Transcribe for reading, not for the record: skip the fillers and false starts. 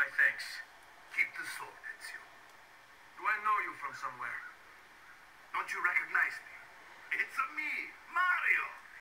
my thanks. Keep the sword, Ezio. Do I know you from somewhere? Don't you recognize me? It's me, Mario.